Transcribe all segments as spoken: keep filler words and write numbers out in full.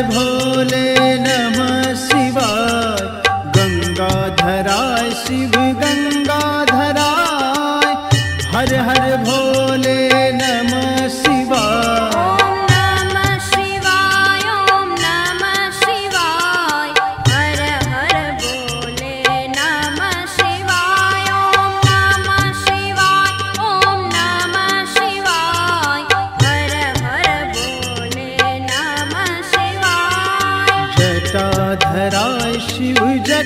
भोले नमः शिवाय। गंगाधराय शिव गंगाधराय, हर हर भोले नमः शिवाय। ओम नमः शिवाय, ओम नमः शिवाय, हर हर भोले नमः शिवाय। ओम नमः शिवाय, ओम नमः शिवाय, हर हर भोले नमः शिवाय। जटाधराय शिव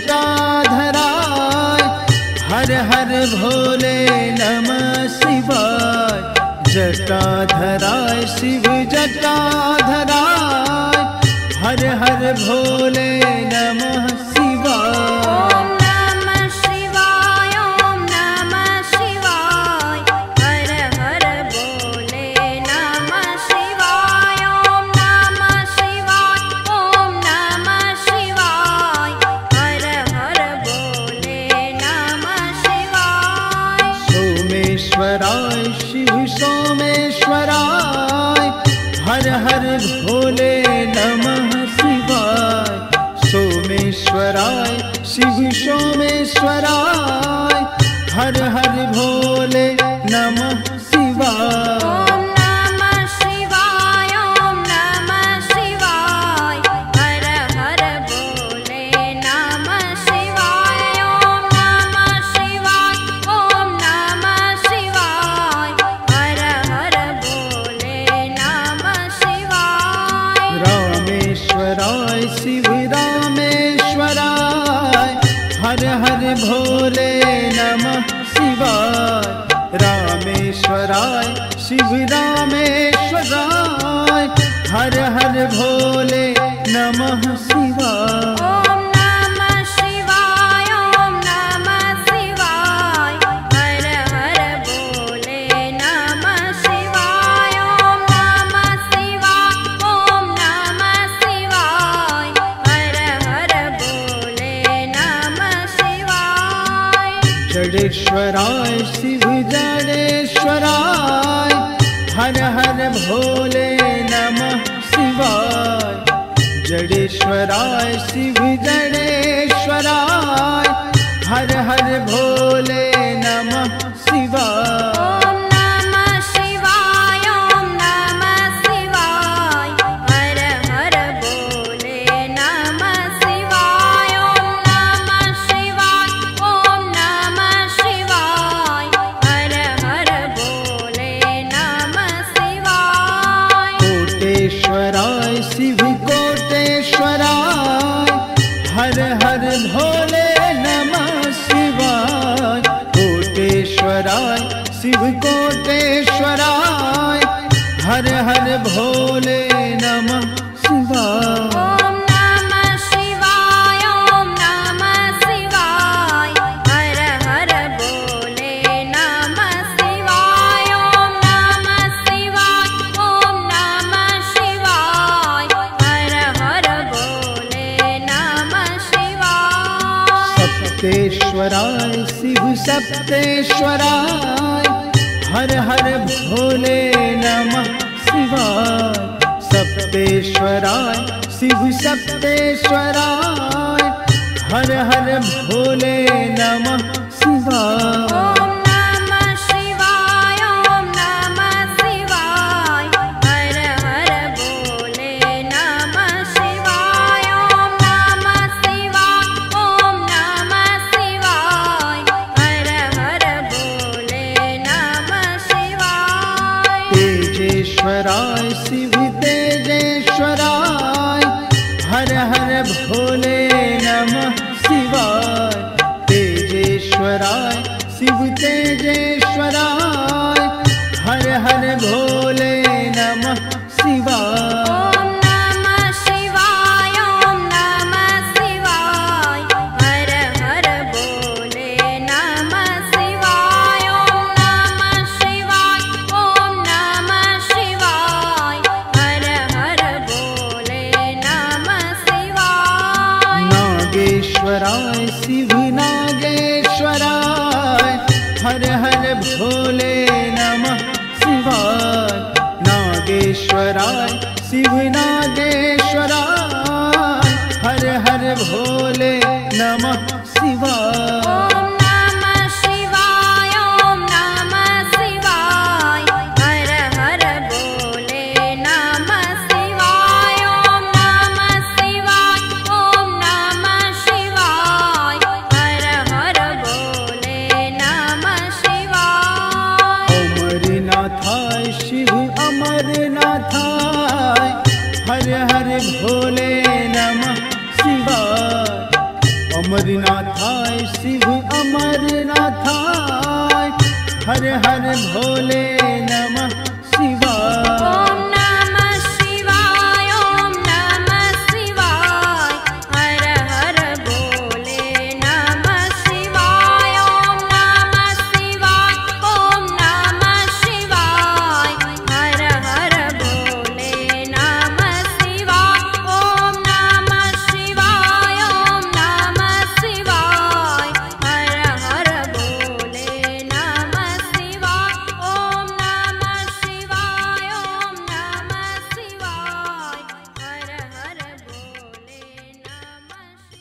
जटाधराय, हर हर भोले नमः शिवाय। जटाधराय शिव जटाधराय, हर हर भोले नमः शिवाय। ओम नमः शिवाय, ओम नमः शिवाय, हर हर भोले नमः शिवाय। ओम नमः शिवाय, ओम नमः शिवाय, हर हर भोले नमः शिवाय। सोमेश्वराय शिव सोमेश्वराय, हर हर भोले नमः शिवाय। सोमेश्वराय शिव सोमेश्वराय, हर हर भोले नमः शिवाय। ओम नमः शिवाय, ओम नमः शिवाय, हर हर भोले नमः शिवाय। ओम नमः शिवाय, ओम नमः शिवाय, हर हर भोले नमः शिवाय। रामेश्वराय शिव रामेश्वराय, हर हर भोले नमः शिवाय। रामेश्वराय शिव रामेश्वराय, हर हर भोले नमः शिवाय। ओम नमः शिवाय, ओम नमः शिवाय, हर हर भोले नमः शिवाय। ओम नमः शिवाय, ओम नमः शिवाय, हर हर भोले नमः शिवाय। जडेश्वराय शिव जडेश्वराय, हर हर भोले नमः शिवाय। जडेश्वराय शिव जडेश्वराय, हर हर भोले नमः शिवाय। ओम नमः शिवाय, ओम नमः शिवाय, हर हर भोले नमः शिवाय। ओम नमः शिवाय, ओम नमः शिवाय, हर हर भोले नमः शिवाय। कोटेश्वराय शिव कोटेश्वराय, हर हर भोले नमः शिवाय। कोटेश्वराय शिव कोटेश्वराय, हर हर भोले नमः शिवाय। ओम नमः शिवाय, ओम नमः शिवाय, हर हर भोले नमः शिवाय। ओम नमः शिवाय, ओम नमः शिवाय, हर हर भोले नमः शिवाय। सप्तेश्वराय शिव सप्तेश्वराय, हर हर भोले नमः शिवाय। सप्तेश्वराय शिव सप्तेश्वराय, हर हर भोले नमः शिवाय। ओम नमः शिवाय, ओम नमः शिवाय, हर हर भोले नमः शिवाय। ओम नमः शिवाय, ओम नमः शिवाय, हर हर भोले नमः शिवाय। तेजेश्वराय शिव तेजेश्वराय, हर हर भोले नमः शिवाय। तेजेश्वराय शिव तेजेश्वराय, हर हर भोले नमः शिवाय। ओम नमः शिवाय, ओम नमः शिवाय, हर हर भोले नमः शिवाय। ओम नमः शिवाय, ओम नमः शिवाय, हर हर भोले नमः शिवाय। नागेश्वराय शिव नागेश्वराय, हर हर भोले नमः शिवाय। नागेश्वराय शिव नागेश्वराय, हर भोले नमः शिवाय। ॐ नमः शिवाय ॐ नमः शिवाय हर हर भोले नमः शिवाय। ॐ नमः शिवाय ॐ नमः शिवाय हर हर भोले नमः शिवाय। अमरनाथाय शिव अमरनाथाय हर हर भोले नमः शिवाय। अमरनाथाय शिव अमरनाथाय हर हर भोले नमः शिवाय। ॐ नमः शिवाय ॐ नमः शिवाय हर हर भोले नमः शिवाय। ॐ नमः शिवाय ॐ नमः शिवाय हर हर भोले नमः शिवाय। ॐ नमः शिवाय ॐ नमः शिवाय हर हर भोले नमः शिवाय। ॐ नमः शिवाय ॐ नमः शिवाय हर हर भोले नमः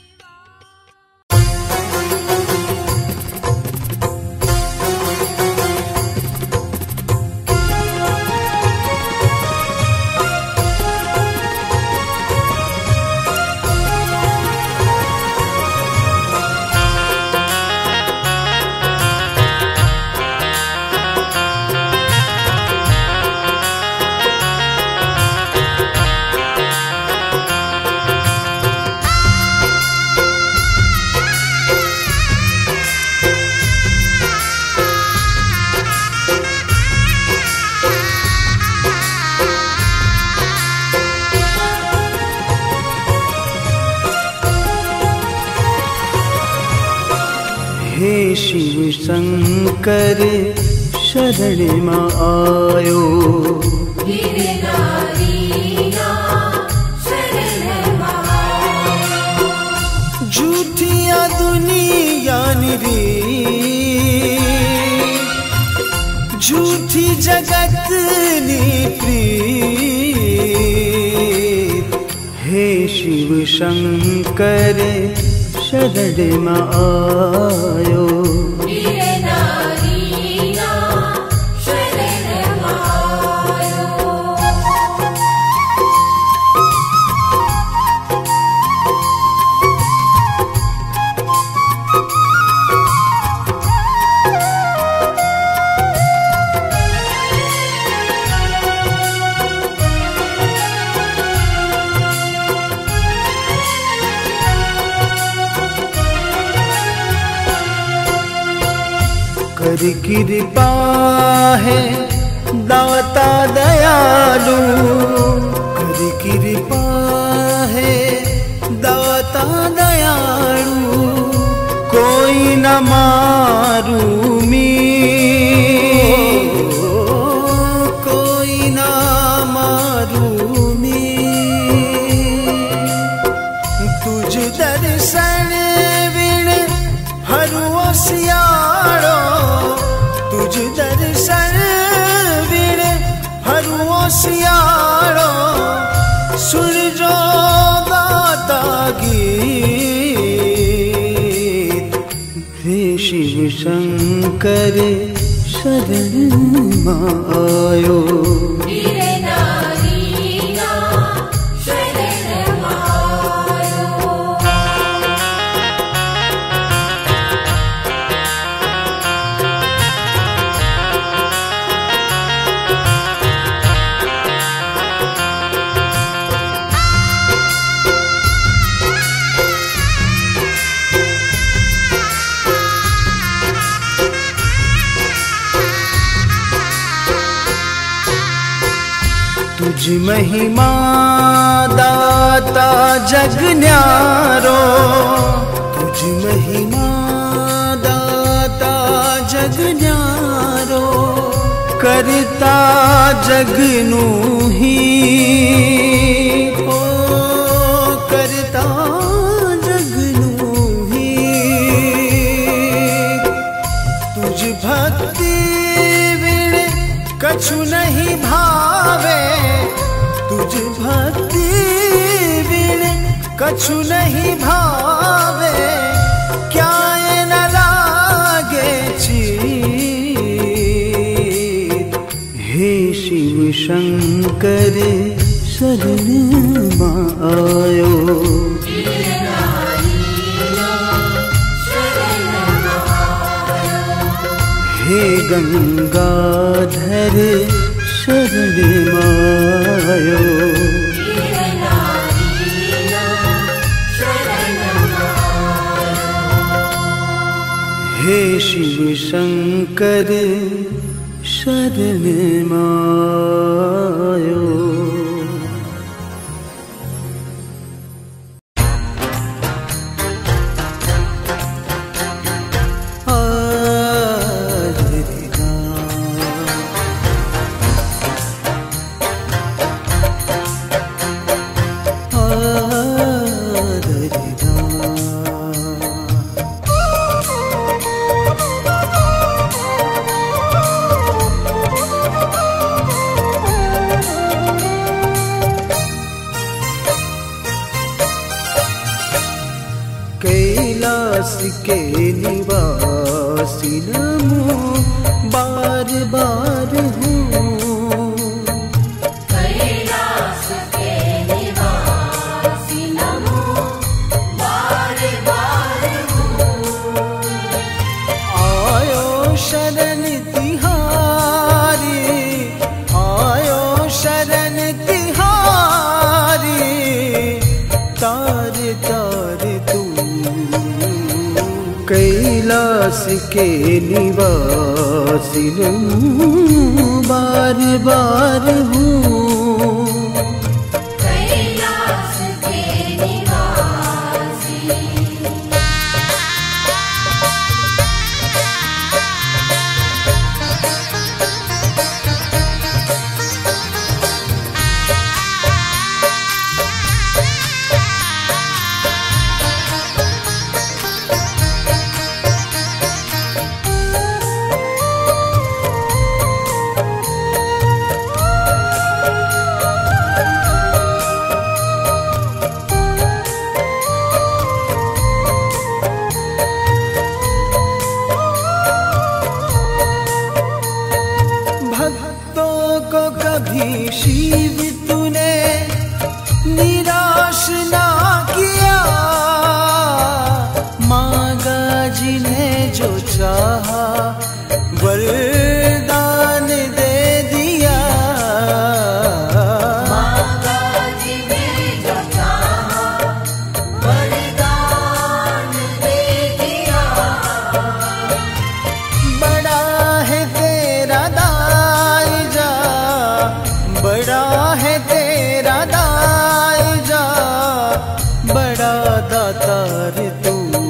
हे शिव शंकर शरण में आयो। झूठिया दुनिया निरी झूठी जगत प्रीत। हे शिव शंकर शरण में आयो। कर कृपा है दाता दयालु। कर कृपा है दाता दयालु। कोई न मारू मी कोई न मारू मी। तुझ दर्शन बिन हरुओ सियाड़ो। तुझ दर्शन बिन हरुओ सियाड़ो। सुन जो गाता गीत। हे शिव शंकर शरण में आयो। तुझ महिमा दाता जग न्यारो। तुझ महिमा दाता जग न्यारो। करता जगनू ही ओ करता जगनू ही। तुझ भक्ति बिन कछु नहीं भावे। तुझ भक्ति बिन कछु नहीं भावे क्या ये न लागे चीत। हे शिव शंकर शरण मायो, हे गंगाधर शरण मायो, हे शिव शंकर शरण मायो। कैलाश के निवासी नमो बार बार हूँ, कैलाश के निवासी नमो बार बार हूँ। आयो शरण तिहारी, आयो शरण तिहारी, तार तार तू कैलाश के निवासी बार बार हूँ, कैलाश के निवासी। कभी शिव तूने निराश ना किया, मांगा जिन्हें जो चाहा वरदान दे दिया, मांगा जिन्हें जो चाहा वरदान दे दिया। बड़ा है तेरा दाईजा, बड़ा है तेरा दाईजा, बड़ा दातार तू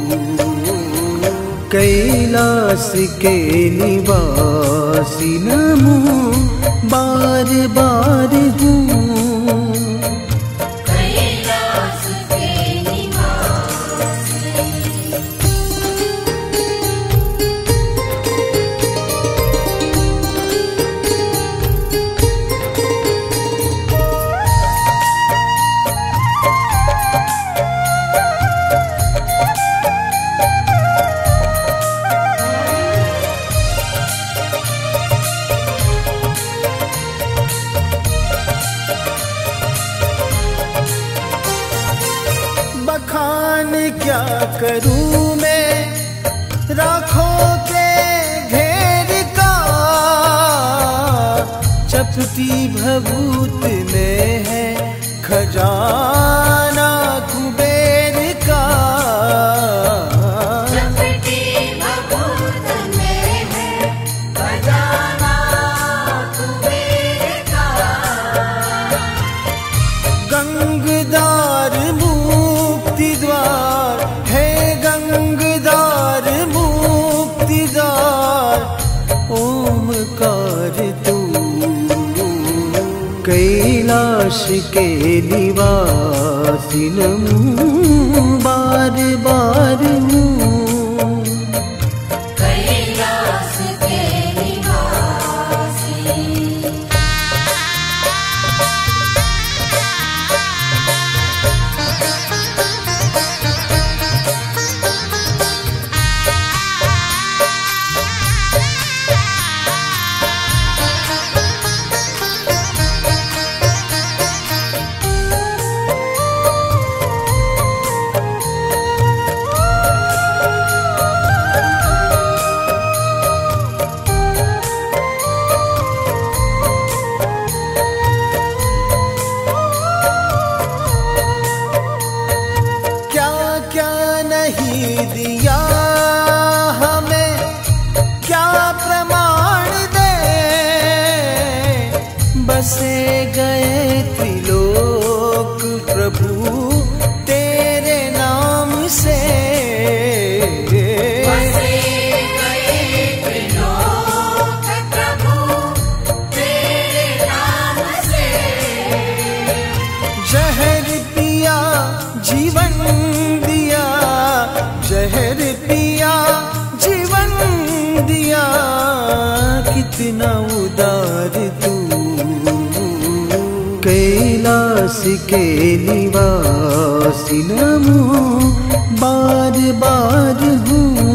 कैलाश के निवासी नमो बार बार हूँ, कैलाश के निवासी। बखान क्या करूं मैं राखों के घेर का, चपटी भभूत में है खजाना कुबेर का, चपटी भभूत में है खजाना कुबेर का। गंगदार मुक्ति द्वार है, गंगदार मुक्ति द्वार, ओमकार तू कैलाश के निवासी नमो बार बार हूँ, कैलाश के निवासी। दिया हमें क्या प्रमाण दे, बसे गए त्रिलोक प्रभु तेरे नाम से। बसे गए त्रिलोक प्रभु तेरे नाम से। जहर पिया जीवन दिया, जहर पिया जीवन दिया, कितना उदार तू। कैलाश के निवासी नमो बार बार हूँ।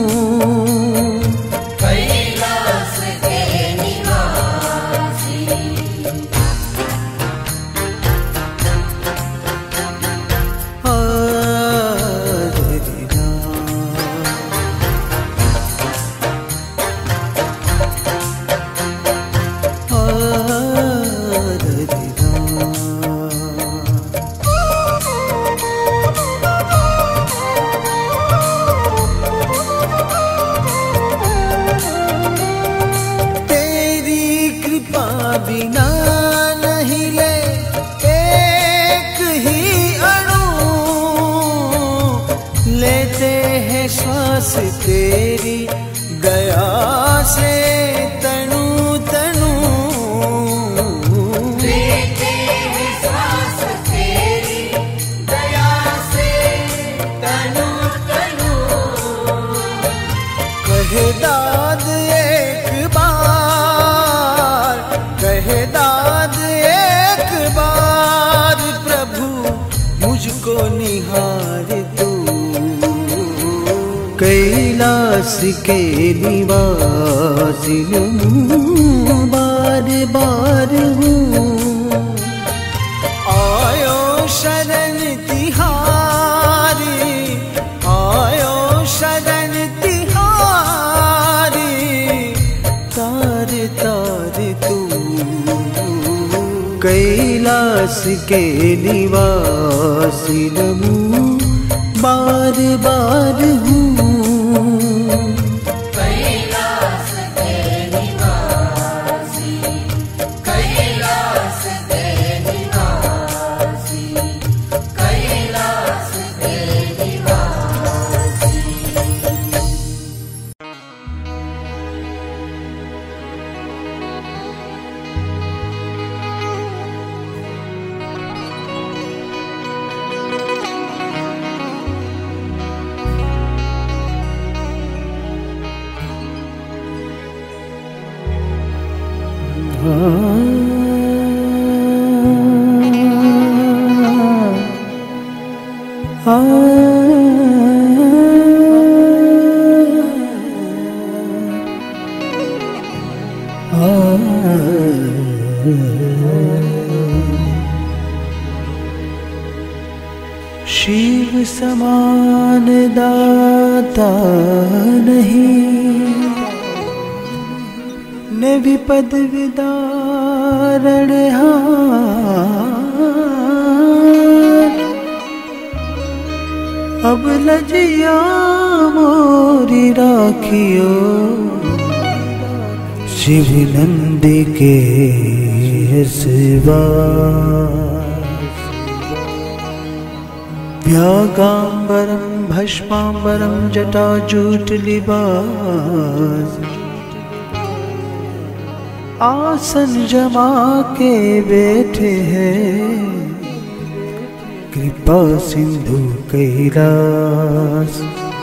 कैलाश के निवासी। बिना नहीं ले एक ही अणु, लेते हैं श्वास तेरी गया से तनु तनु। लेते हैं श्वास तेरी दया से तनु तनु। कहे दाद एक बार, कहे दाद एक बार प्रभु मुझको निहार तू। कैलाश के निवासी नमो बार बार हूँ। आयो शरण तिहारी, आयो शरण तिहारी, तार तार तू। कैलाश के निवासी नमो बार बार हूँ। कैलाश के निवासी, कैलाश के निवासी, कैलाश के निवासी। शिव समान दाता नहीं, ने विपद विदारण हार। अब लजिया मोरी राखियो, शिव नंद के सिवा। व्यागाम्बरम भस्माम्बरम जटाजूट लिबास, आसन जमा के बैठे हैं कृपा सिंधु कैलाश।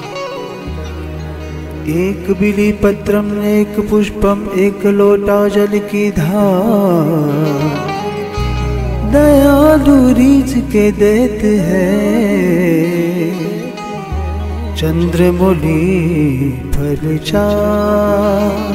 एक बिली पत्रम एक पुष्पम एक लोटा जल की धार, दयालु रीझ के देते हैं चंद्रमौली फल चार।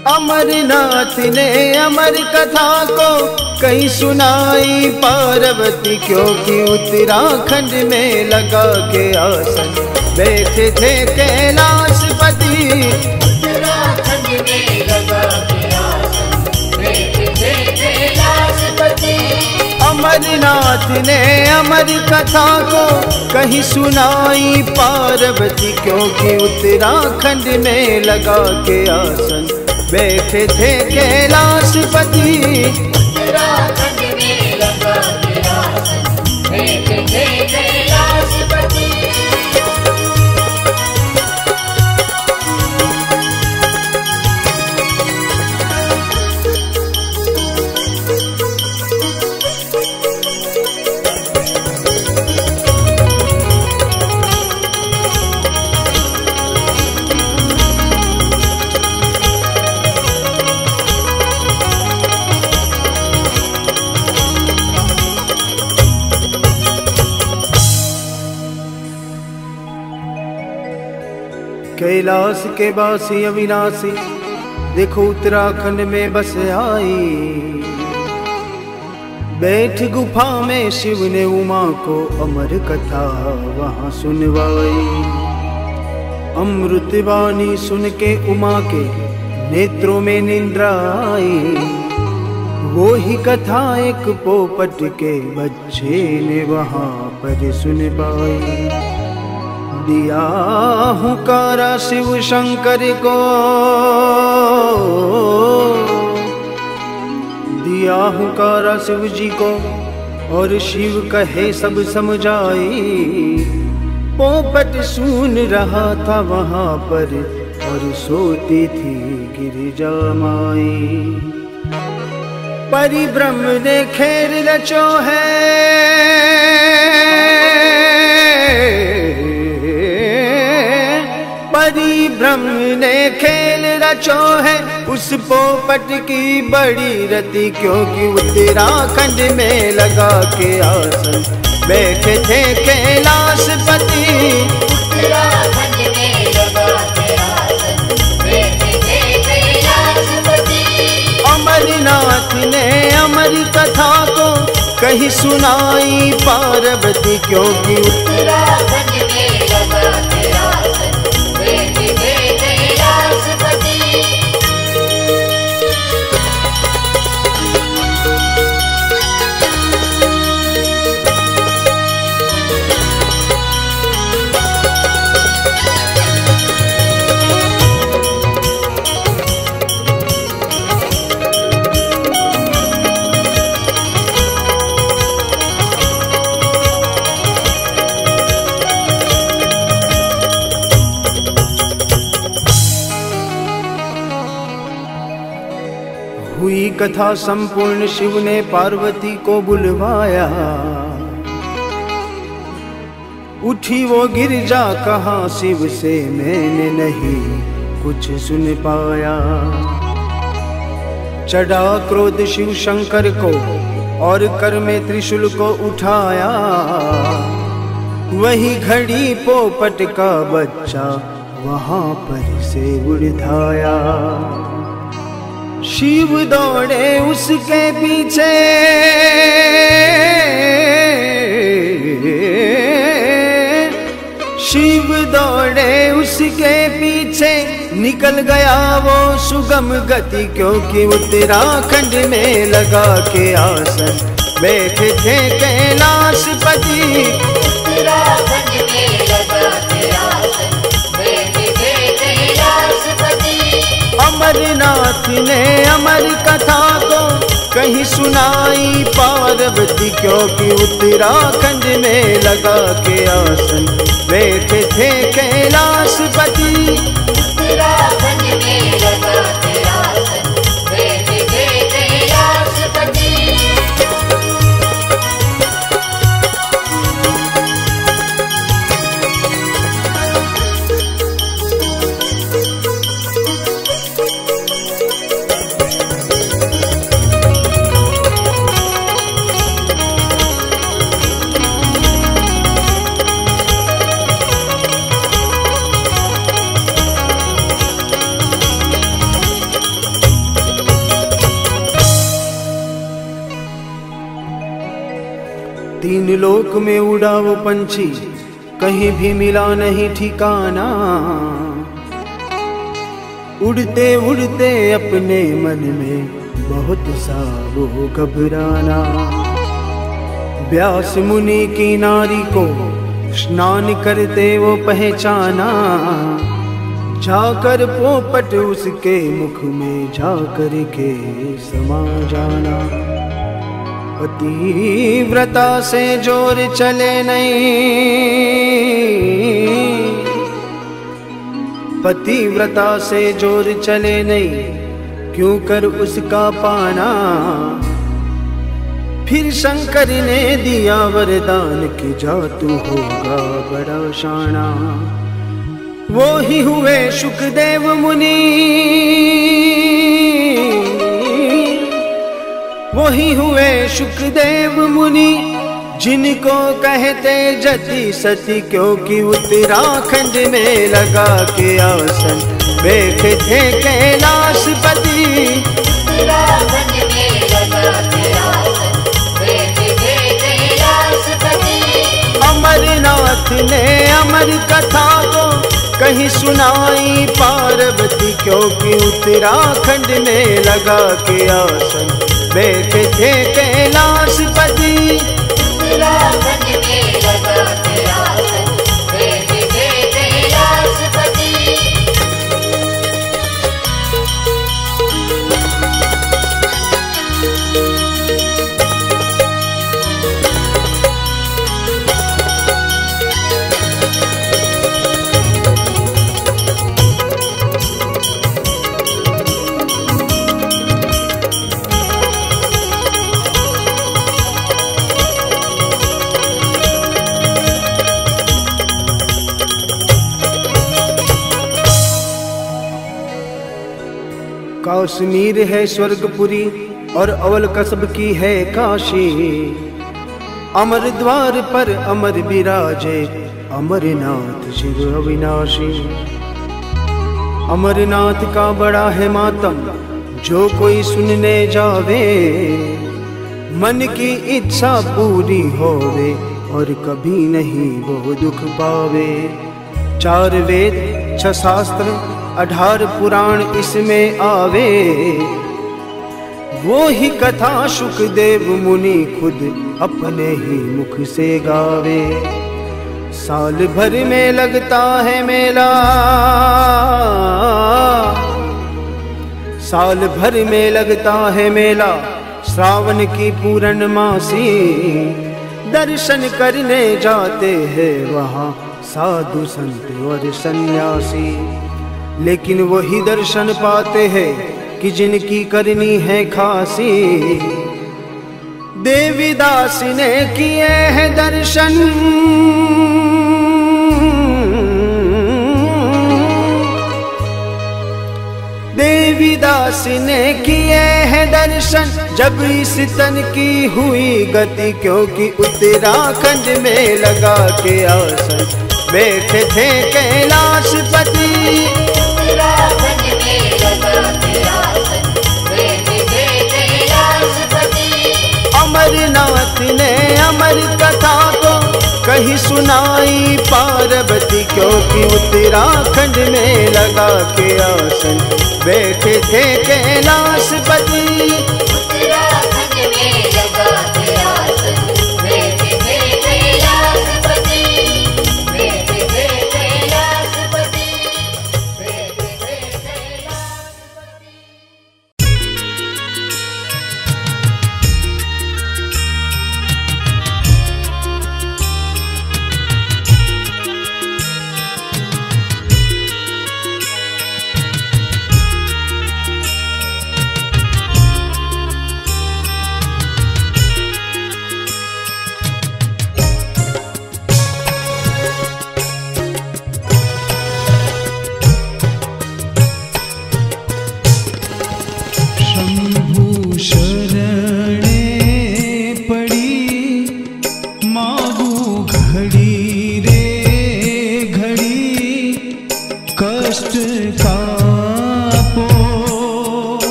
अमरनाथ ने अमर कथा को कहीं सुनाई पार्वती, क्योंकि उत्तराखंड में लगा के आसन बैठे थे कैलाशपति। उत्तराखंड में लगा के आसन बैठे थे कैलाशपति। अमरनाथ ने अमर कथा को कहीं सुनाई पार्वती, क्योंकि उत्तराखंड में लगा के आसन बैठे थे कैलाशपति। उत्तराखंड में लगा के आसन बैठे थे कैलाशपति। कैलाश के वासी अविनाशी देखो उत्तराखंड में बस आई। बैठ गुफा में शिव ने उमा को अमर कथा वहां सुनवाई। अमृत वाणी सुन के उमा के नेत्रों में निंद्रा आई। वो ही कथा एक पोपट के बच्चे ने वहां पर सुन पाई। दिया हुकारा शिव शंकर को, दिया हुकारा शिव जी को, और शिव कहे सब समझाई। पोपट सुन रहा था वहां पर और सोती थी गिरिजा माई। परिब्रह्म ने खेल रचो है, परिब्रह्म ने खेल रचो है उस पोपट की बड़ी रति, क्योंकि उत्तराखंड में लगा के आसन बैठे थे कैलाशपति। उत्तराखंड में लगा के आसन बैठे थे कैलाशपति। अमरनाथ ने अमर कथा को कहीं सुनाई पार्वती, क्योंकि उत्तराखंड में लगा के आसन बैठे थे कैलाशपति। हुई कथा संपूर्ण, शिव ने पार्वती को बुलवाया। उठी वो गिरजा, कहा शिव से मैंने नहीं कुछ सुन पाया। चढ़ा क्रोध शिव शंकर को और कर में त्रिशूल को उठाया। वही घड़ी पोपट का बच्चा वहां पर से उड़ धाया। शिव दौड़े उसके पीछे, शिव दौड़े उसके पीछे, निकल गया वो सुगम गति, क्योंकि उत्तराखंड में लगा के आसन बैठे थे कैलाशपति। उत्तराखंड में लगा के आसन बैठे थे कैलाशपति। अमरनाथ ने अमर कथा को कहीं सुनाई पार्वती, क्योंकि उत्तराखंड में लगा के आसन बैठे थे कैलाशपति। उत्तराखंड में लगा के आसन बैठे थे कैलाशपति। लोक में उड़ा वो पंछी, कहीं भी मिला नहीं ठिकाना। उड़ते उड़ते अपने मन में बहुत सा वो घबराना। व्यास मुनि की नारी को स्नान करते वो पहचाना। जाकर पोपट उसके मुख में जाकर के समा जाना। पतिव्रता से जोर चले नहीं, पतिव्रता से जोर चले नहीं, क्यों कर उसका पाना। फिर शंकर ने दिया वरदान कि जा तू होगा बड़ा शाना। वो ही हुए शुकदेव मुनि, वो ही हुए शुकदेव मुनि, जिनको कहते जति सती, क्योंकि उत्तराखंड में लगा के आसन बैठे थे कैलाशपति। उत्तराखंड में लगा के आसन बैठे थे कैलाशपति। अमरनाथ ने अमर कथा को कहीं सुनाई पार्वती, क्योंकि उत्तराखंड में लगा के आसन बैठे थे कैलाशपति। उत्तराखंड में लगा के आसन बैठे थे कैलाशपति। कश्मीर है स्वर्गपुरी और अवल कसब की है काशी। अमर द्वार पर अमर विराजे अमरनाथ शिव अविनाशी। अमरनाथ का बड़ा है मातम, जो कोई सुनने जावे, मन की इच्छा पूरी होवे और कभी नहीं वो दुख पावे। चार वेद छह शास्त्र अठारह पुराण इसमें आवे, वो ही कथा शुकदेव मुनि खुद अपने ही मुख से गावे। साल भर में लगता है मेला, साल भर में लगता है मेला, श्रावण की पूर्णमासी। दर्शन करने जाते हैं वहाँ साधु संत और सन्यासी, लेकिन वही दर्शन पाते हैं कि जिनकी करनी है खासी। देवीदास ने किए हैं दर्शन, देवीदास ने किए हैं दर्शन, जब इस तन की हुई गति, क्योंकि उत्तराखंड में लगा के आसन बैठे थे कैलाशपति। उत्तराखंड में लगा के आसन बैठे थे कैलाशपति। अमरनाथ ने अमर कथा को कहीं सुनाई पार्वती, क्योंकि उत्तराखंड में लगा के आसन बैठे थे कैलाशपति। उत्तराखंड में लगा के आसन बैठे थे कैलाशपति। बैठे थे कैलाशपति, बैठे थे कैलाशपति।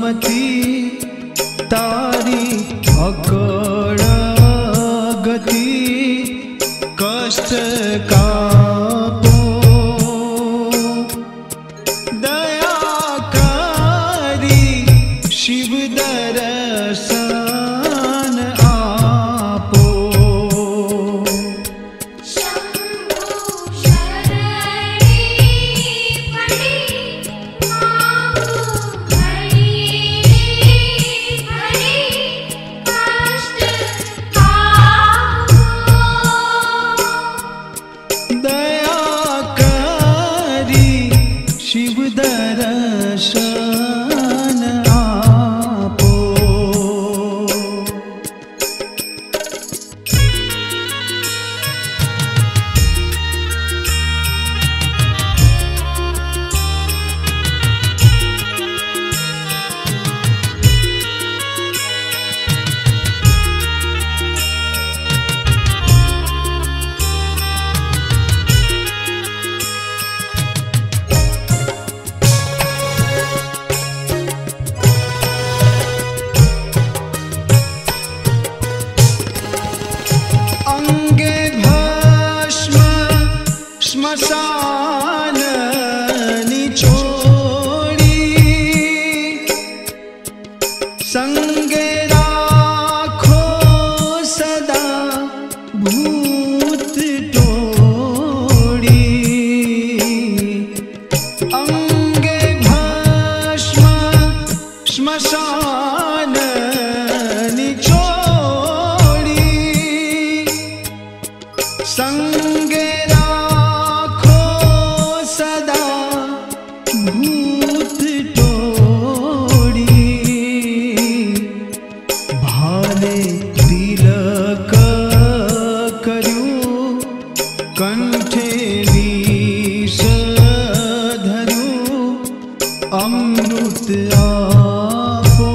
सुमति तारी अकड़ गति कष्ट कापो दयाकारी शिव दर्शन आपो शंभु शरणी पड़ी मांगू घड़ी घड़ी कष्ट कापो दयाकारी शिव दर्शन आपो अंगे भस्म श्मशान निचोड़ी संगे राखो सदा भूत टोड़ी अंगे भस्म श्मशान निचोड़ी संगे राखो सदा भूत टोड़ी भाले तिलक कर्यु कंठे विष धरु अमृत आपो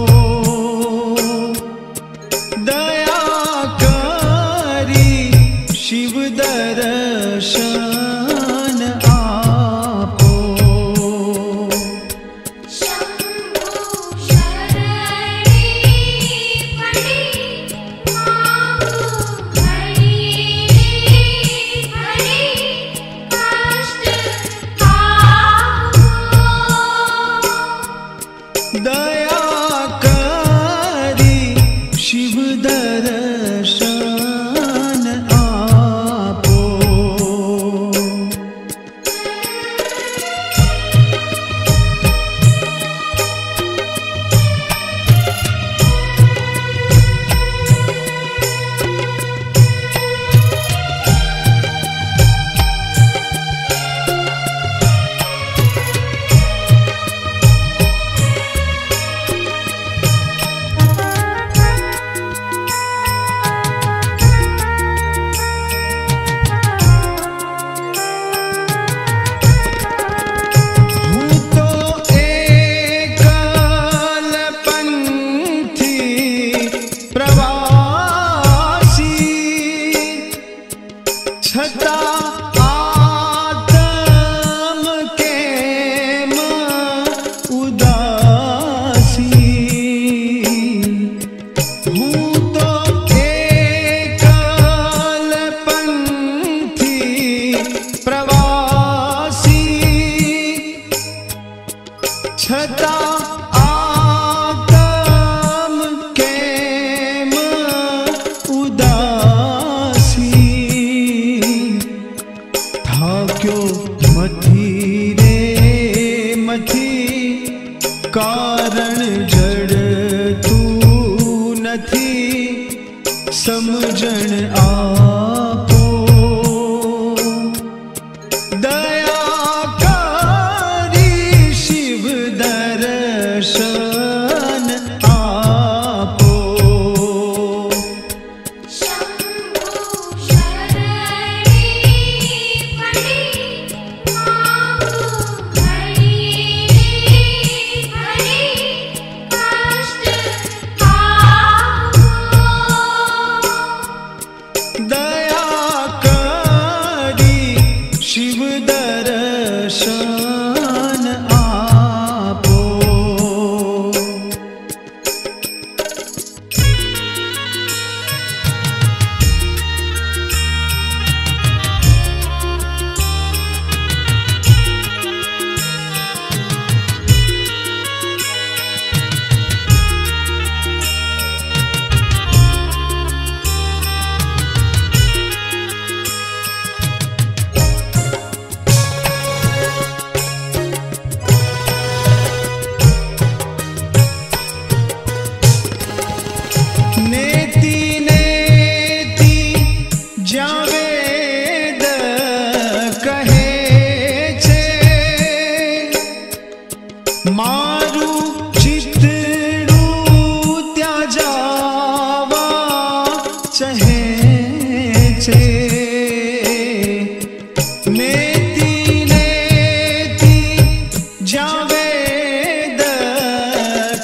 दयाकारी शिव दर्शन आपो शंभु शरणी पड़ी मांगू घड़ी घड़ी कष्ट कापो दयाकारी शिव दर्शन आपो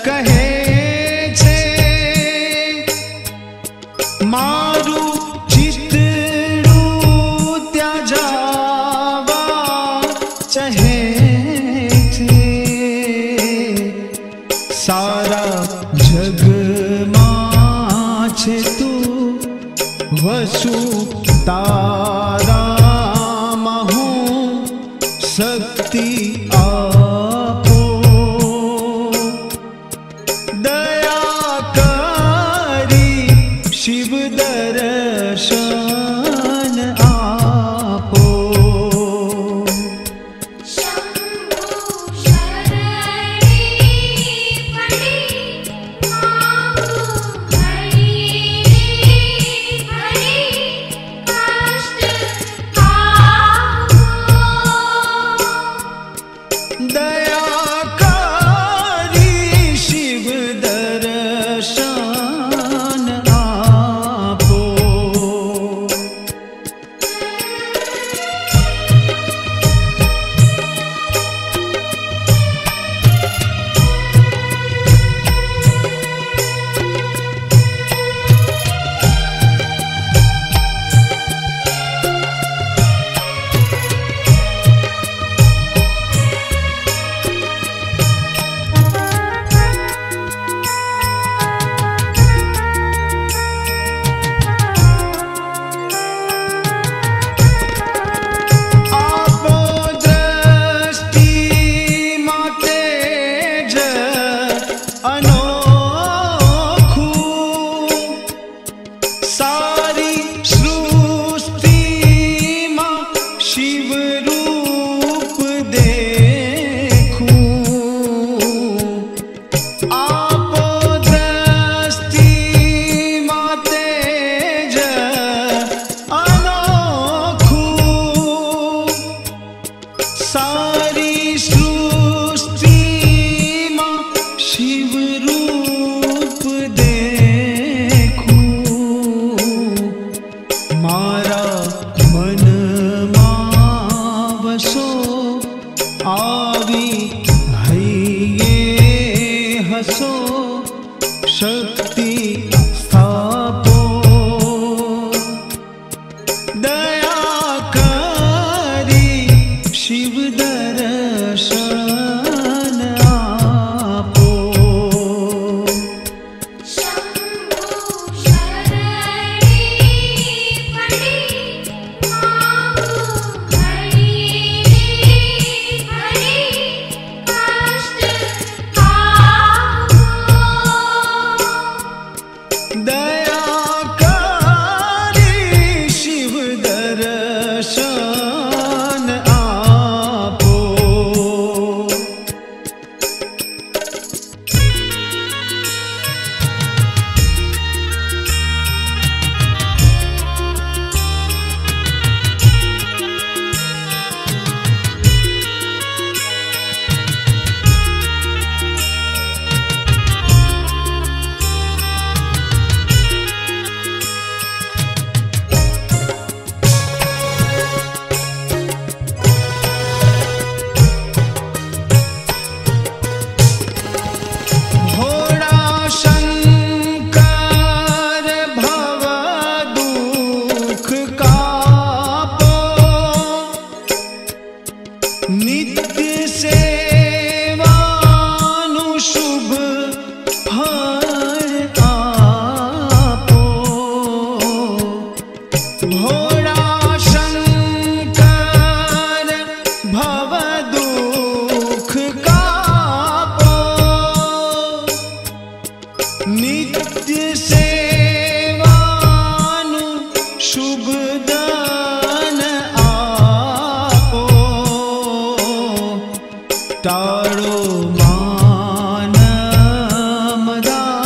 કહે છે મારું ચિતડું ત્યાં જાવા ચાહે છે સારા જગમાં છે તું વસુ તારામાં હું શક્તિ આપો દયા કરી શિવ દર્શન આપો शंभु शरणी पड़ी मांगू घड़ी घड़ी कष्ट आपो दया કરી શિવ દર્શન આપો આપો દ્રષ્ટિ માટે જ અનોખું સારી સૃષ્ટિમાં શિવ રૂપ દેખું આપો દ્રષ્ટિ માટે જ અનોખું સારી સૃષ્ટિમાં શિવ રૂપ દેખું મારા મનમાં વસો આવી હૈયે હસો શક્તિ સ્થાપો દયા કરી શિવ દર્શન આપો शंभु शरणी पड़ी मांगू घड़ी घड़ी कष्ट आपो દયા કરી શિવ દર્શન આપો ભોળા શંકર ભવ દુઃખ કાપો નિત્ય સેવાનું શુભ ફળ આપો ભોળા શંકર ભવ દુઃખ કાપો નિત્ય સેવાનું શુભ દાન આપો ટાળો માન મદાન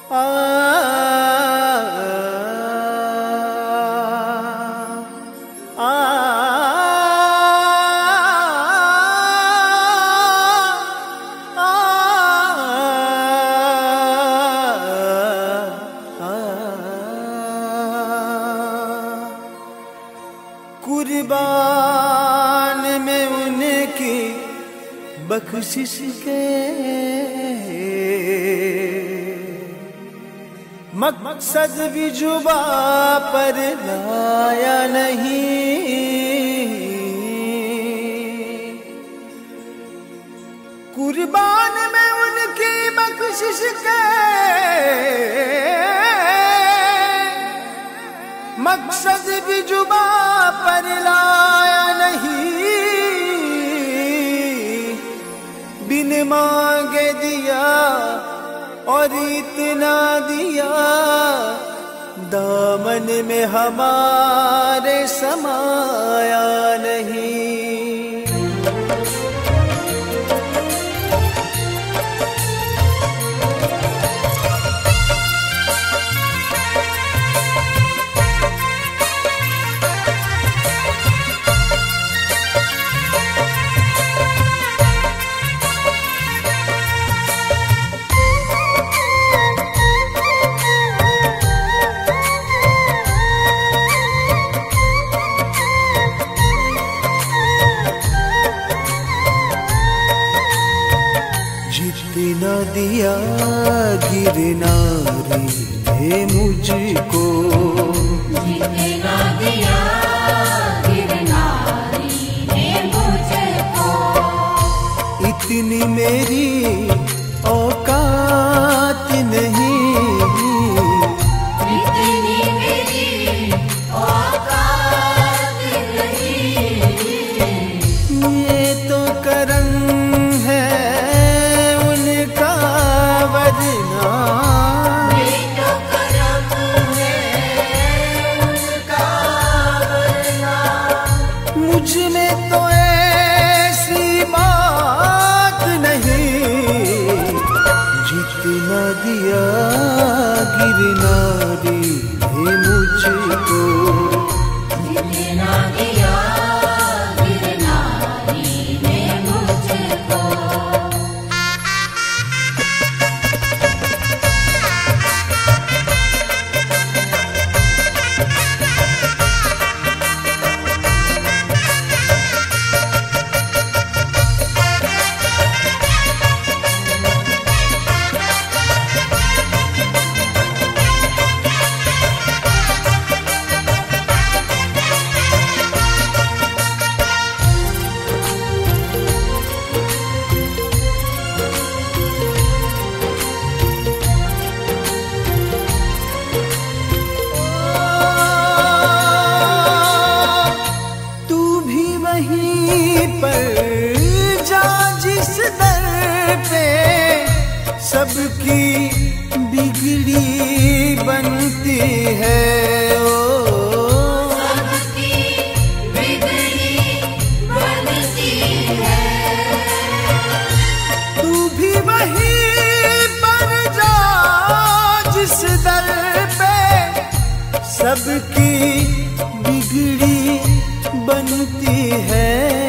आ आ कुर्बान में उनकी बख्शिश के मकसद भी जुबा पर लाया नहीं। कुर्बान में उनकी बख्शिश के मकसद भी जुबा पर लाया नहीं। बिन मांगे दिया और इतना दिया, दामन में हमारे समाया नहीं। जितना दिया गिरनारी ने मुझको, जितना दिया गिरनारी ने मुझको, इतनी मेरी औकात नहीं। इतनी मेरी औकात नहीं। ये तो करम है उनका, वरना ये तो करम है उनका, वरना मुझ में तो ऐसी बात नहीं। जितना दिया गिरनारी ने मुझको, जितना दिया गिरनारी ने मुझको। तू भी वहीं पर जा जिस दर पे सबकी बिगड़ी बनती है। ओ सबकी बिगड़ी बनती है। तू भी वहीं पर जा जिस दर पे सबकी बिगड़ी बनती है।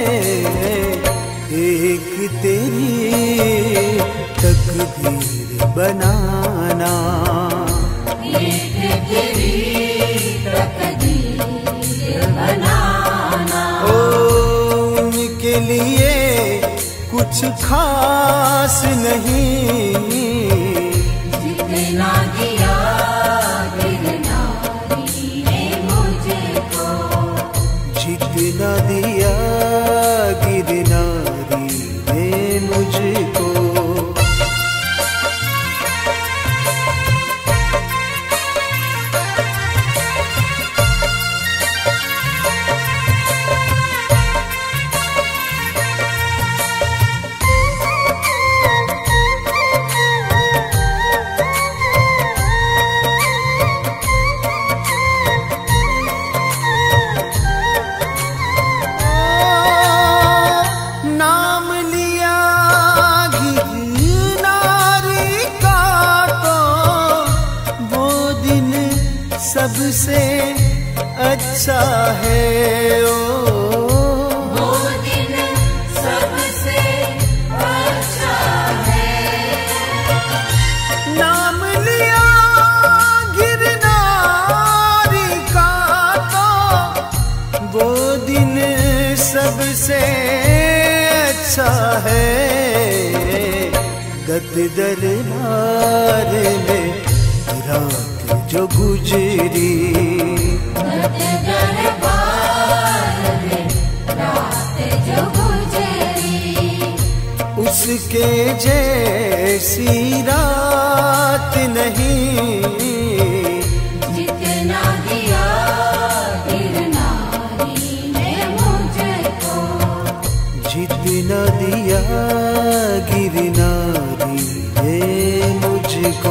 एक तेरी तकदीर बनाना, एक तेरी तकदीर बनाना, ओ उनके लिए कुछ खास नहीं। जितना दिया गिरनारी ने मुझको, जितना दिया गिरनारी ने मुझको। सबसे अच्छा है ओ वो दिन सबसे अच्छा है। नाम लिया गिरनारी का तो वो दिन सबसे अच्छा है। दत्त दरबार में रात जो गुजरी दत्त दरबार में रात जो गुजरी उसके जैसी रात नहीं। जितना दिया गिरनारी ने मुझको जितना दिया गिरनारी ने मुझको।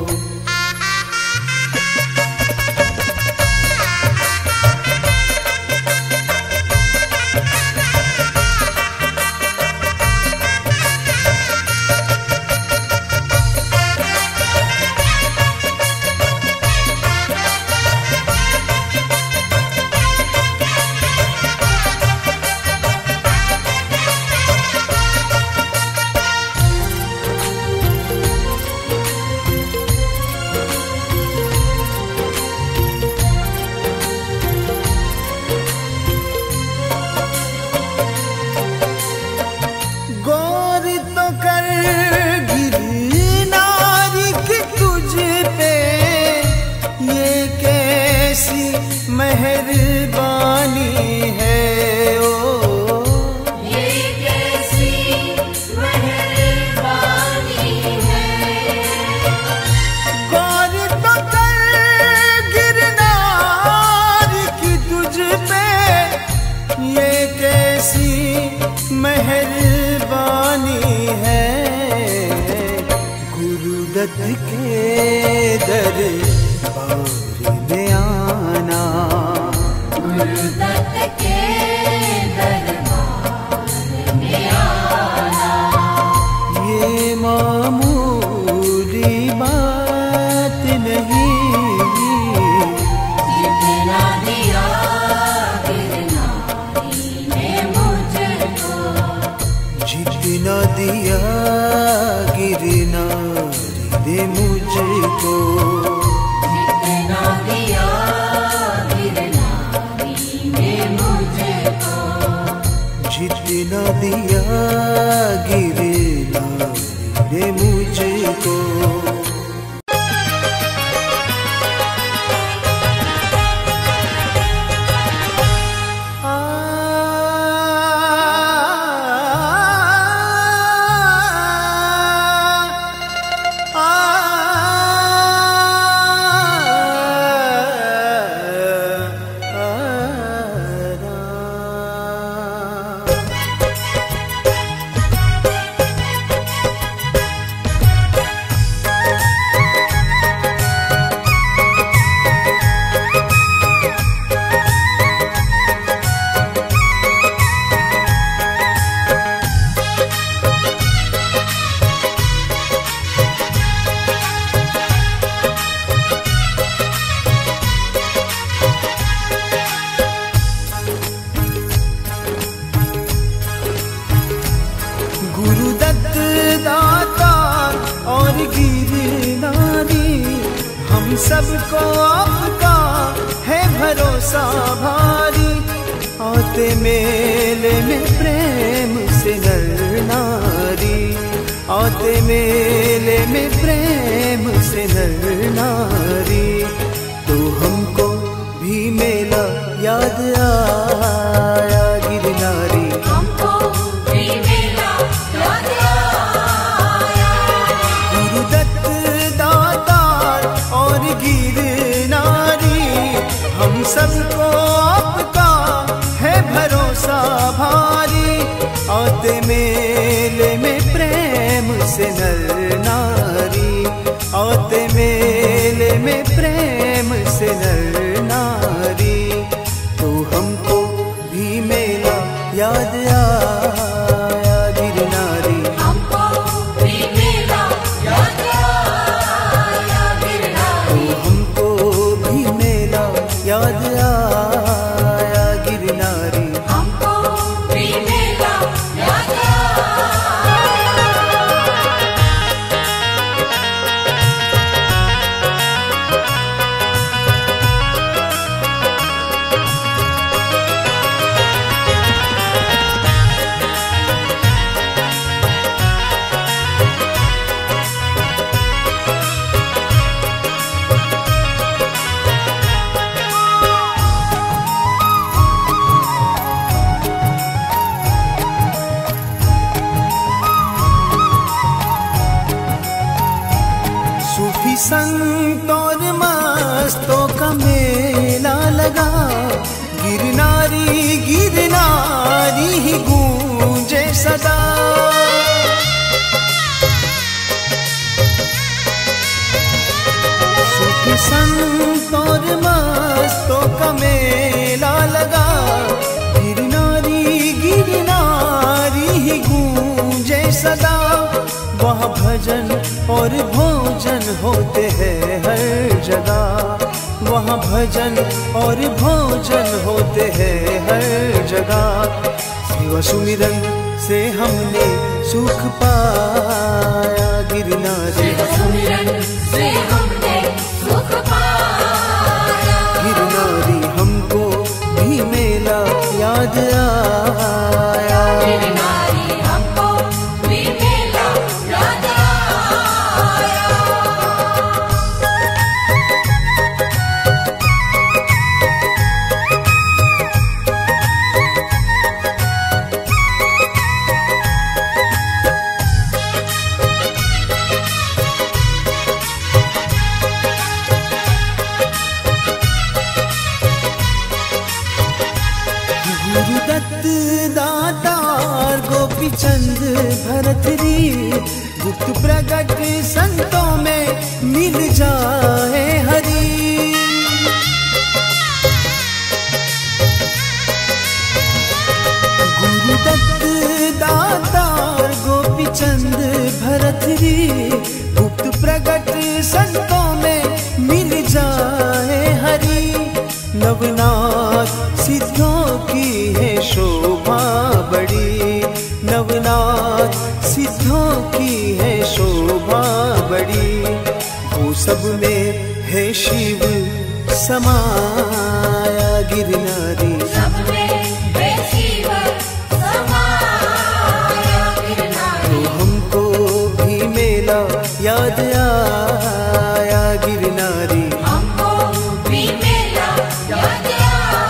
मेहरबानी है ओ ये कैसी मेहरबानी है। गौर तो कर गिरनार की तुझ पे ये कैसी मेहरबानी है। गुरुदत्त के दरबार में आना गुरुदत्त के दरबार में आना ये मामूली बात नहीं। जितना दिया गिरनारी ने मुझको जितना दिया गिरनारी ने मुझको जितना दिया गिरनारी ने मुझको जितना दिया गिरनारी ने मुझको। गुरुदत्त दाता और गिरनारी हम सबको आपका है भरोसा भारी। आते मेले में प्रेम से नर नारी आते मेले में प्रेम से नर नारी। तो हमको भी मेला याद आया गिरनारी हमको भी मेला याद आया। गुरुदत्त दातार और गिरनारी हम सबको आपका है भरोसा भारी। आते मेले में प्रेम से नर नारी आते मेले में प्रेम से नर नारी। तो हमको भी मेला याद आया गिरनारी हमको भी मेला याद आया गिरनारी तो हमको भी मेला संत और मस्तों का मेला लगा, गिरनारी गिरनारी ही गूंजे सदा। सुखी संत और मस्तों का मेला लगा, गिरनारी गिरनारी ही गूंजे सदा। वहाँ भजन और भोजन होते हैं हर जगह, वहाँ भजन और भोजन होते हैं हर जगह। सेवा सुमिरन से हमने सुख पाया, गिरनारी सेवा सुमिरन से हमने सुख पाया। गिरनारी हमको भी मेला याद आया। गिरनारी हमको भी मेला याद आया। गुरुदत्त दातार गोपी चंद भरतरी, गुप्त प्रगट संतों में मिल जाए हरि। गुरुदत्त दातार गोपी चंद भरतरी, गुप्त प्रगट संतों में मिल जाए हरि। नवनाथ सिद्धों की है शोभा बड़ी, नवनाथ सिद्धों की है शोभा बड़ी। वो सब में है शिव समाया, गिरनारी सब में है शिव समाया। गिरनारी तो हमको भी मेला याद आया, गिरनारी हमको भी मेला याद आया।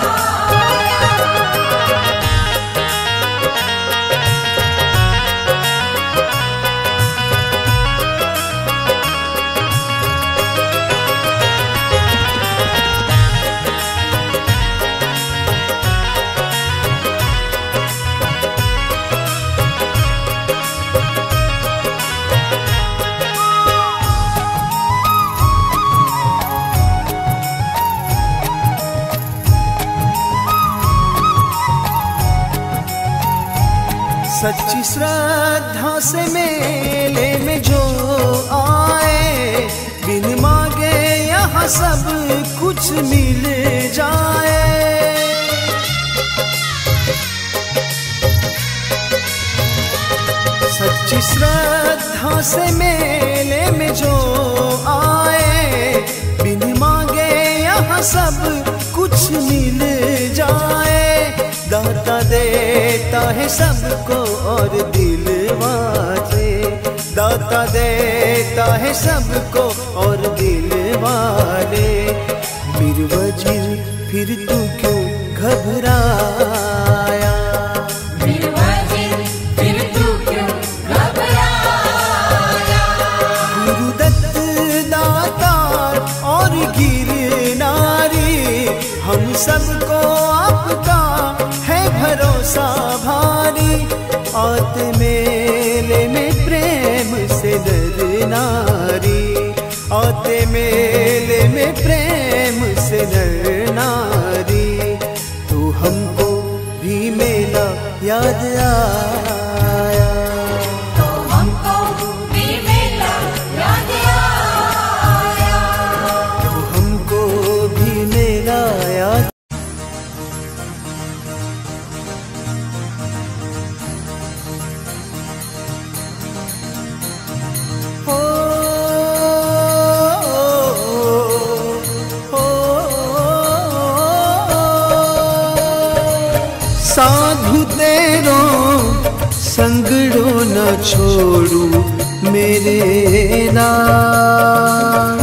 सच्ची श्रद्धा से मेले में जो आए, बिन मांगे यहाँ सब कुछ मिल जाए। सच्ची श्रद्धा से मेले में जो आए, बिन मांगे यहाँ सब कुछ मिल जाए। दाता देता है सबको और दिलवाले, दाता देता है सबको और दिलवाले। बिरवजिर फिर तू क्यों घबराया, बिरवजिर फिर तू क्यों घबराया। गुरुदत्त दातार और गिरनारी, हम सबको आपका है भरोसा भारी। आते मेले में प्रेम से नर नारी, आते मेले में प्रेम से नर नारी। तो हमको भी मेला याद आया, तो हमको भी मेला याद आया। तो हमको भी मेला याद। साधु तेरो संगड़ो न छोड़ू मेरे नाम।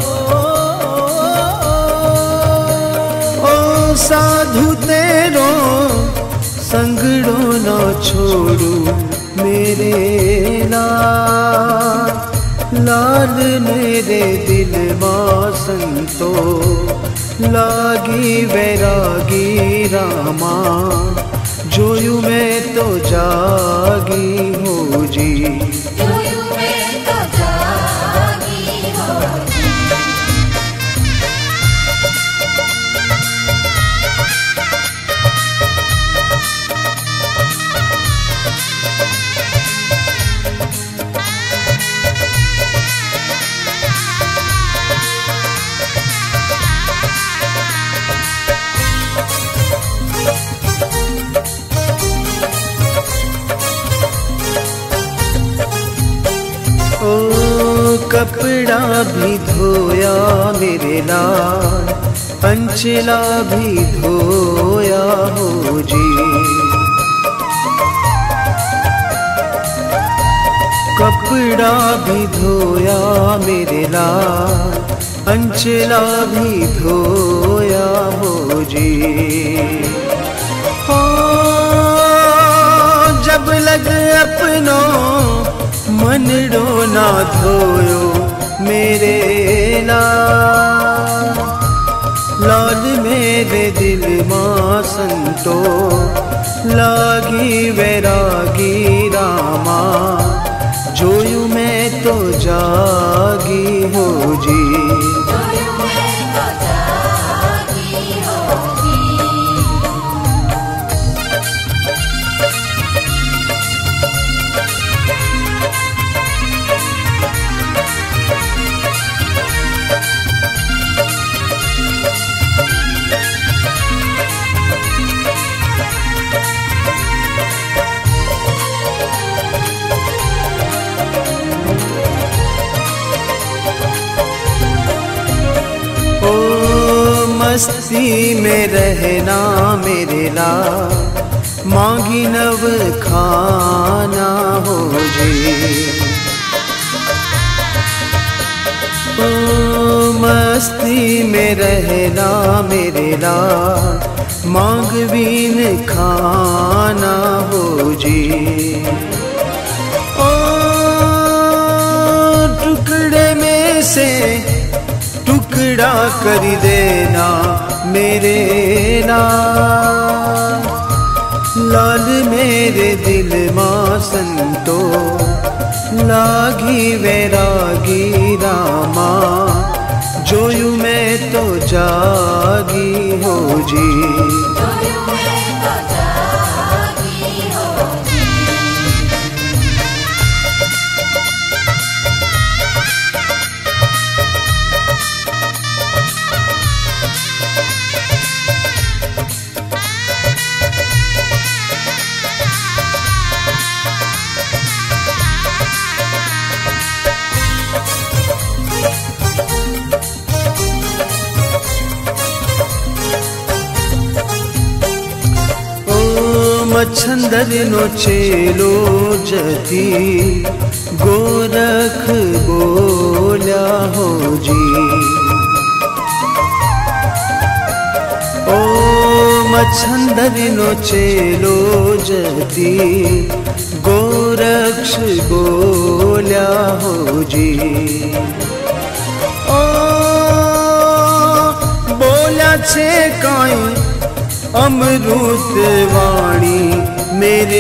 ओ साधु तेरो संगड़ो न छोड़ू मेरे नाम। लाल मेरे दिल मां संतो, लागी वैरागी रामा, जोयू मैं तो जागी हो जी। जोयू मैं तो जागी हो जी। ओ कपड़ा भी धोया मेरे लाल, अंचला भी धोया हो जी। कपड़ा भी धोया मेरे लाल, अंचला भी धोया हो जी। ओ जब लग अपनों मन डोना धोयो मेरे लाल, लाल मेरे दिल मां संतो, लागी वैरागी रामा, जोयू मैं तो जागी हो जी। जोयू मैं तो जागी हो जी। मस्ती में रहना मेरे लाल, मांगी नव खाना हो जी। ओ मस्ती में रहना मेरे लाल, मांग बीन खाना हो जी। ओ टुकड़े में से टुकड़ा कर देना मेरे लाल, लाल मेरे दिल मां संतो, लागी वैरागी रामा, जोयू मैं तो जागी हो जी। जोयू मैं तो जागी हो जी। मच्छंदर नो चेलो जती, गोरख बोल्या हो जी। ओ मच्छंदर नो चेलो जती, गोरक्ष बोल्या हो जी। ओ बोल्या छे काई अमृत वाणी मेरे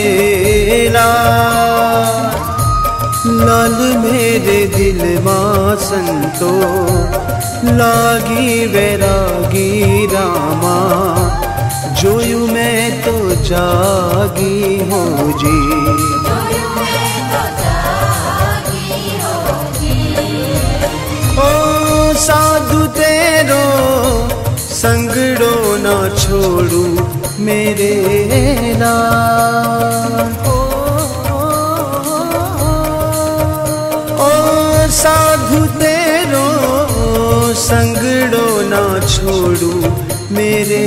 लाल, लाल मेरे दिल मां संतो, लागी वैरागी रामा, जोयू मैं तो जागी हो जी। जोयू मैं तो जागी हो जी। ओ साधु तेरो संगड़ो ना छोड़ू मेरे लाल, ओ, ओ साधु तेरो संगड़ो ना छोड़ू मेरे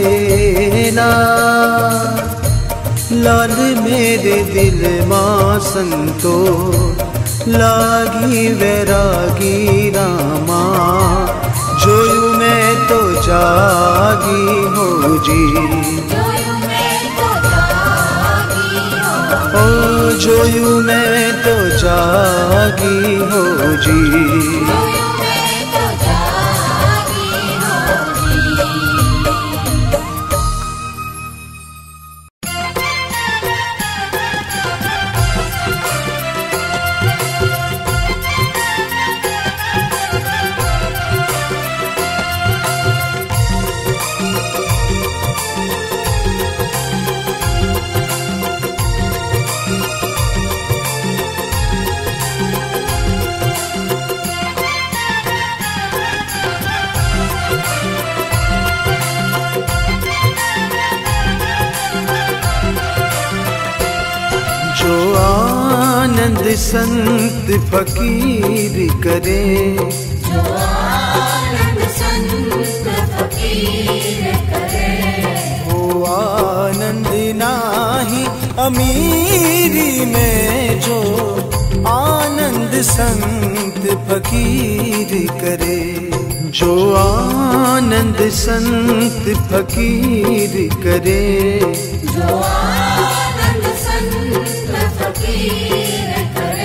लाल, लाल मेरे दिल मां संतो, लागी वैरागी रामा, जोयू मैं तो जागी हो जी। जोयू मैं तो जागी हो ओ जोयू मैं तो जा जागी हो जी। रोयूं मैं तो जागी होगी। जो आनंद संत फकीर करे, जो आनंद संत फकीर करे, वो आनंद नाही अमीरी में। जो आनंद संत फकीर करे, जो आनंद संत फकीर करे, जो आनंद संत फकीर करे।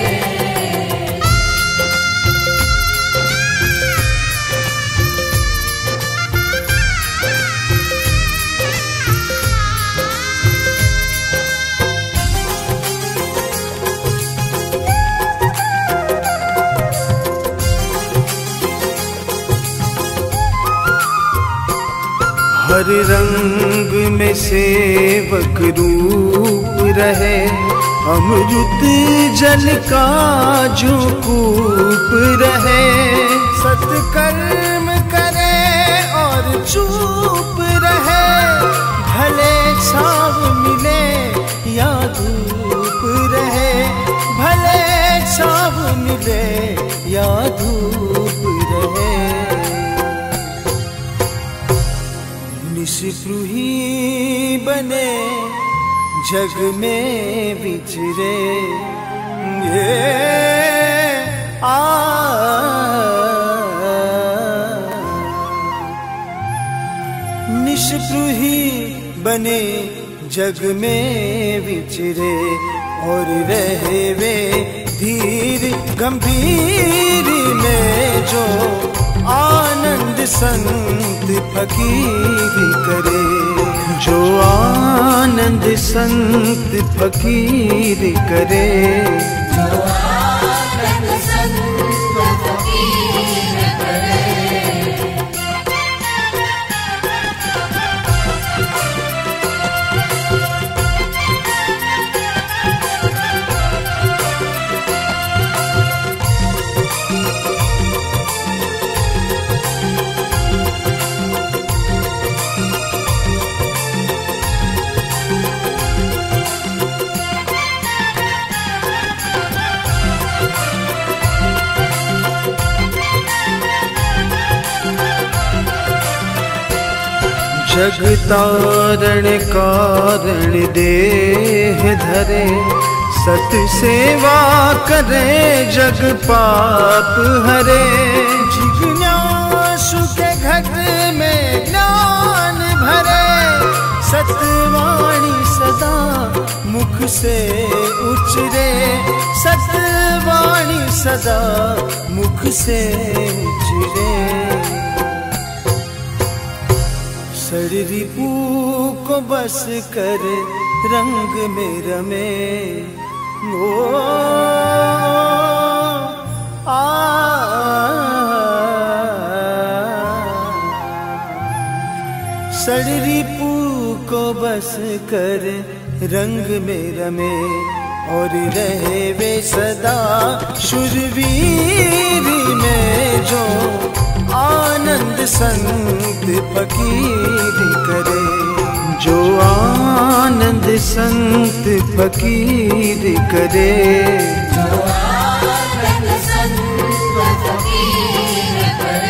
हर रंग में सेवक रूप रहे, अमृत जल का जो कूप रहे। सत्कर्म करे और चुप रहे, भले छाव मिले या धूप रहे, भले छाव मिले या धूप रहे। निष्पृही बने जग में विचरे, ये आ निष्पृही बने जग में विचरे, और रहे वे धीर गंभीर में। जो आनंद संत फकीर करे, जो आनंद संत फकीर करे, जो आनंद संत फकीर करे। जग तारण कारण देह धरे, सत सेवा करे जग पाप हरे। जिज्ञासु के घट में ज्ञान भरे, सतवाणी सदा मुख से उचरे, सतवाणी सदा मुख से उचरे। सरिपू को बस कर रंग में रमे, ओ आ सरिपू को बस कर रंग में रमे, और रहे वे सदा शूरवीर में। जो आनंद संत फकीर करे, जो आनंद संत फकीर करे, जो आनंद संत फकीर करे।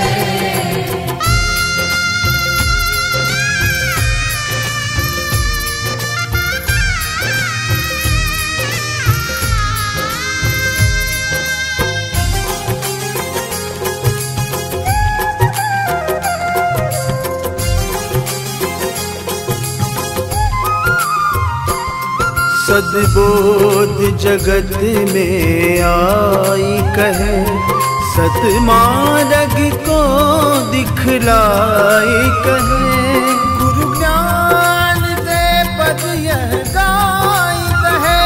सद्बोध जगत में आई कहे, सतमार्ग को दिखलाई कहे। गुरु ज्ञान दे पद यह गाई कहे,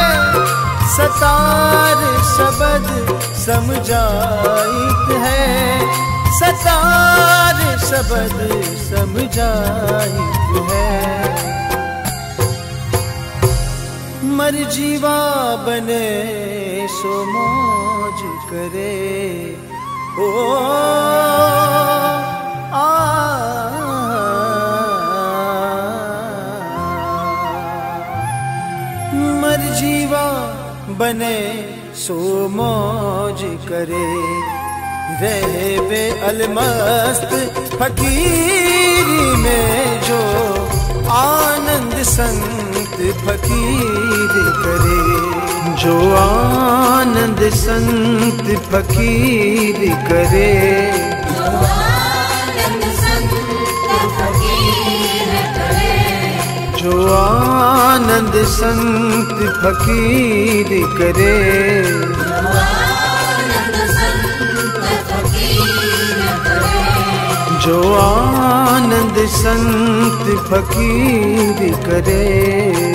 सतार शब्द समझाई कहे, सतार शब्द समझाई है। मर जीवा बने सो मौज करे, ओ आ मर जीवा बने सो मौज करे, रहे वे अलमस्त फकीरी में जो आनंद संत फकीर करे, जो आनंद संत फकीर करे, जो आनंद संत फकीर करे, जो आनंद संत फकीर करे, जो आनंद संत फकीर करे, जो आनंद संत फकीर करे।